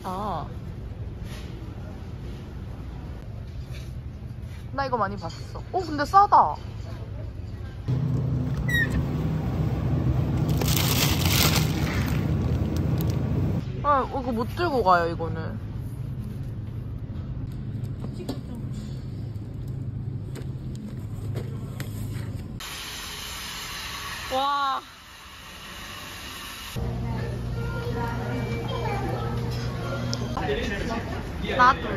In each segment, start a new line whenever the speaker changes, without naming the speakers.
아. 나 이거 많이 봤어. 근데 싸다. 이거 못 들고 가요, 이거는. 와. 나도.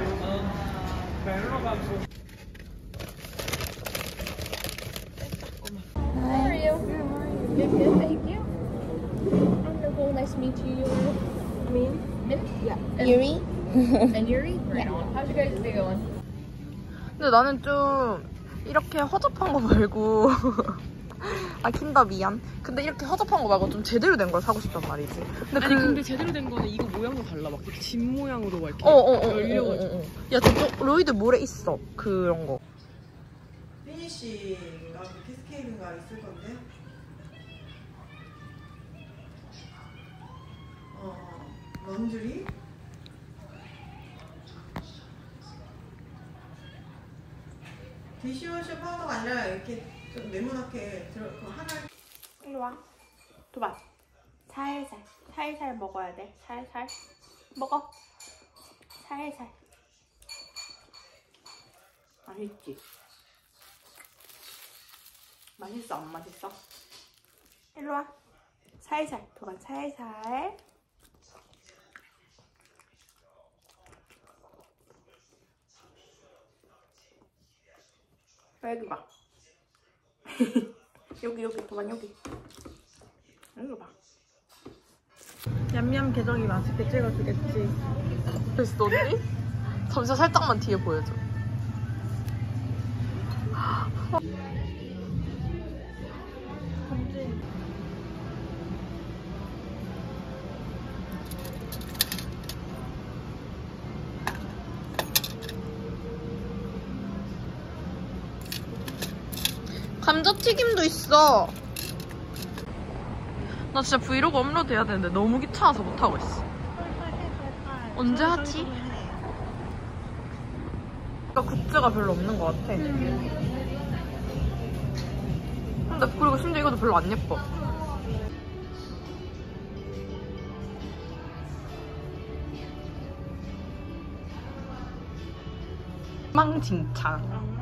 How are you? Good, good, thank you. Wonderful, nice to meet you. Min? Yeah.
Yuri?
And Yuri? Right on. How's your guys' day going?
근데 나는 좀 이렇게 허접한 거 말고 아 킨다 미안. 근데 이렇게 허접한 거 말고 좀 제대로 된 걸 사고 싶단 말이지. 근데
근데 제대로 된 거는 이거 모양도 달라. 막 이렇게 집 모양으로 막 이렇게 열려가지고.
야 저쪽 로이드 몰에 있어 그런 거.
피니쉬인가 피스케이프인가 있을 건데. 런쥬리? 디시워셔 파우더가 아니라 이렇게 좀 네모나게 하나.
일로 와. 도봐. 살살. 살살 먹어야 돼. 살살. 먹어. 살살. 맛있지? 맛있어? 안 맛있어? 일로 와. 살살. 도봐. 살살. 여기 봐. 여기 도만 여기. 여기 봐.
냠냠 계정이 맛있게 찍어주겠지. 됐어 언니? 잠시 살짝만 뒤에 보여줘. 감자튀김도 있어. 나 진짜 브이로그 업로드 해야 되는데 너무 귀찮아서 못하고 있어. 언제 하지? 그러니까 굿즈가 별로 없는 것 같아. 근데 그리고 심지어 이것도 별로 안 예뻐. 망칭창.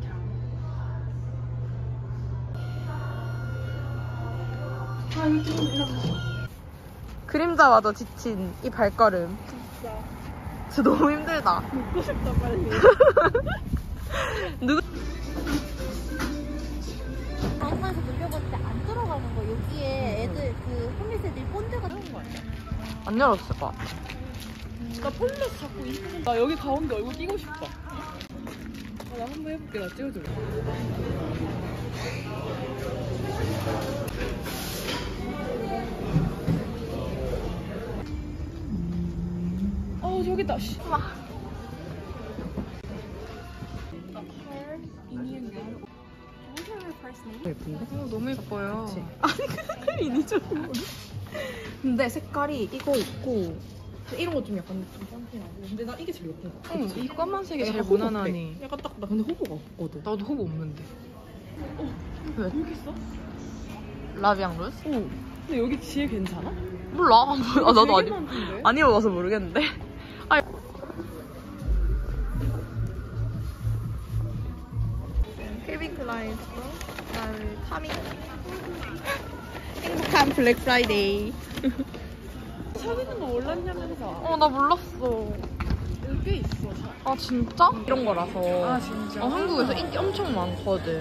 그림자마저 지친 이 발걸음. 진짜 너무 힘들다.
먹고 싶다 빨리.
누구?
영상에서 눌려봤는데 안 들어가는 거. 여기에 애들 그 홈리스 애들이 본드가 들어온 거 같아.
안 열었을 것 같아.
나 폴렛 자꾸 이쁘게. 나 여기 가운데 얼굴 끼고 싶다. 나 한번 해볼게. 나 찍어줄래? 저기다.
예쁜데? 너무 예뻐요.
그치? 아니 그 색깔이 이니죠.
근데 색깔이 이거 있고 이런 거 좀 약간 좀
깜찍하고. 근데 나 이게 제일 예쁜 것 같아.
응, 이 까만색이 제일
호불호
무난하니.
없대. 약간 딱 나 근데 호구가 없거든.
나도 호구 없는데. 왜?
여기 있어?
라비앙 루스?
오. 근데 여기 지혜 괜찮아?
몰라. 아, 나도
되게 많던데?
안 입어봐서 모르겠는데. 아. 킬빈 클라인 그다음에 타밍. 행복한 블랙 프라이데이.
사귀는 거 몰랐냐면서.
나 몰랐어.
여기 꽤 있어.
아 진짜? 이런 거라서.
아 진짜?
한국에서 인기 엄청 많거든.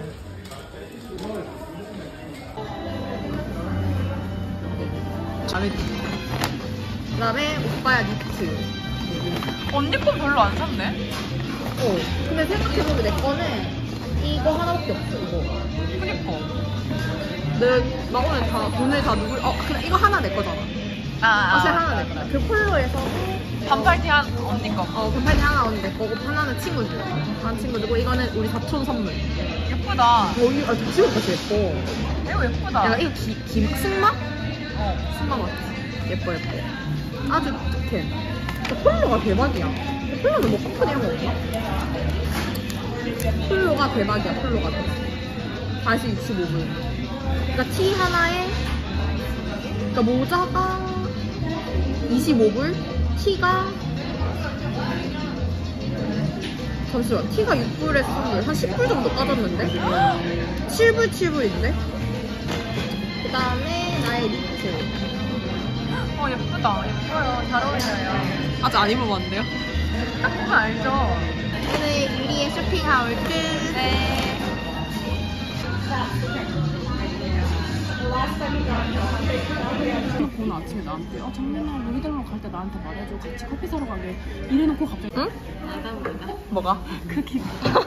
그다음에 오빠야 니트. 언니 건 별로 안 샀네?
근데 생각해보면 내 거는 이거 하나밖에 없어. 이거.
그니까. 나 오늘 다 돈을 다 누굴 그냥 이거 하나 내 거잖아. 옷을 하나 내 거야. 그 폴로에서 반팔티 한 언니 거. 반팔티 하나 언니 내 거고 하나는 친구들. 한 친구들고 이거는 우리 사촌 선물. 예쁘다. 이거 자취옷까지 예뻐. 이거 예쁘다. 야 이거 승마? 승마 맞지? 예뻐. 아주 독특해. 폴로가 대박이야. 폴로는 뭐 컴퍼니 이런 거 없나? 폴로가 대박이야. 폴로가 다시 25불. 그러니까 티 하나에 그러니까 모자가 25불, 티가 잠시만, 티가 6불에서 3불, 한 10불 정도 빠졌는데? 7불, 7불인데? 그 다음에 나의 니트.
예쁘다. 예뻐요. 잘 어울려요.
아직 안 입어봤는데요?
딱 보면 알죠?
오늘 유리의 쇼핑하울 끝.
네.
오늘 아침에 나한테 장민아 로이달러 갈 때 나한테 말해줘 같이 커피 사러 가게 이래놓고 갑자기
응? 뭐가?
그 기분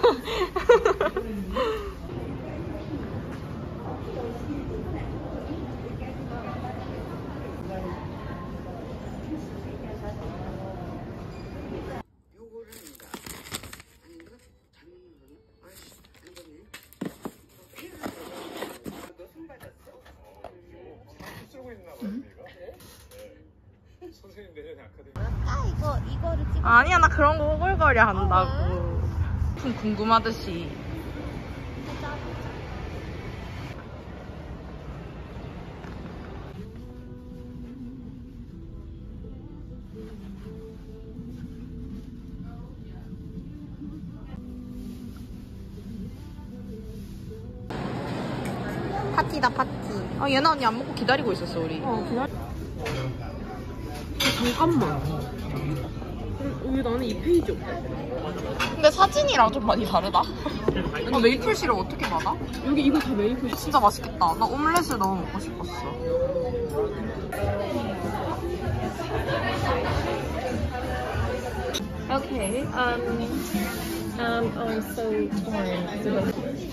선생님 내년에 아카데미.
이거를 찍어.
아니야, 나 그런 거 호글거려 한다고. 좀 궁금하듯이. 파티다, 파티. 예나 언니 안 먹고 기다리고 있었어, 우리.
잠깐만 왜 나는 이 페이지 없대?
근데 사진이랑 좀 많이 다르다. 메이플 시럽 어떻게 받아?
여기 이거 다 메이플
진짜 맛있겠다. 나 오믈렛을 너무 먹고 싶었어.
Okay, I'm so torn.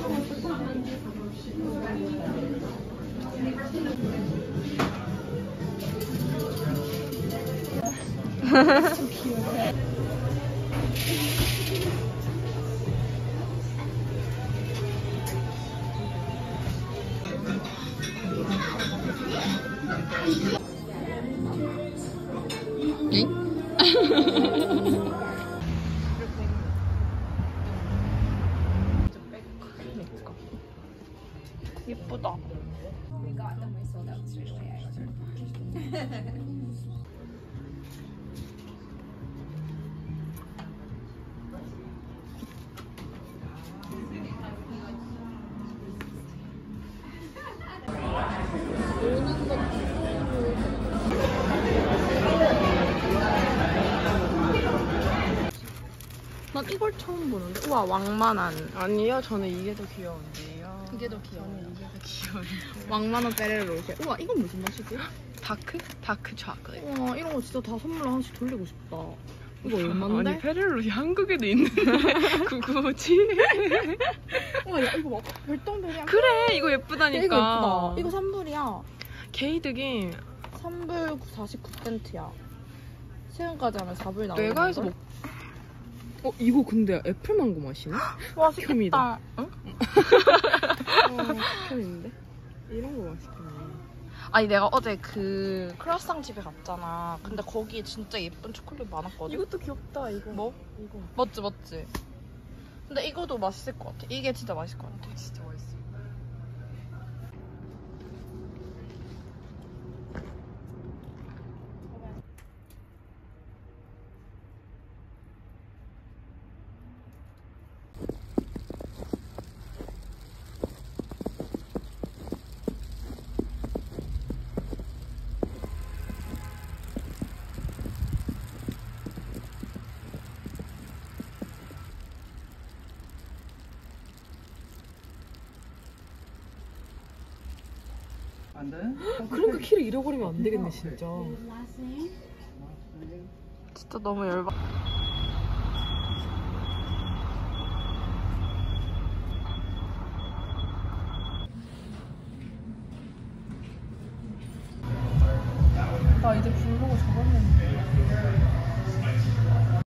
예쁘다. 난 이걸 처음 보는데. 우와, 왕만한.
아니요, 저는 이게 더 귀여운데요.
이게 더 귀여워.
이게 더 귀여워요.
왕만한 페레로쉐. 우와, 이건 무슨 맛이지?
다크? 다크 초콜릿.
우와, 이런 거 진짜 다 선물로 하나씩 돌리고 싶다. 이거 얼마인데?
아니 페레로시 한국에도 있는데 그거 뭐지?
우와, 야, 이거 봐. 별똥별이야.
그래 이거 예쁘다니까.
이거 예쁘다. 이거 3불이야.
게이득이
3불 49센트야. 시간까지 하면 4불 나오는
내가 해서 이거 근데 애플망고 맛이네?
와,
큐미다.
맛있겠다. 응?
큐미인데? 이런 거 맛있겠네.
아니, 내가 어제 그 크로아상 집에 갔잖아. 근데 거기에 진짜 예쁜 초콜릿 많았거든.
이것도 귀엽다 이거.
뭐?
이거
맞지. 근데 이거도 맛있을 것 같아. 이게 진짜 맛있을 것 같아.
진짜 맛있어.
안 돼?
그러니까 키를 잃어버리면 안 되겠네 진짜.
진짜 너무 열받.